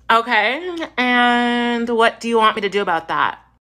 Okay. And what do you want me to do about that?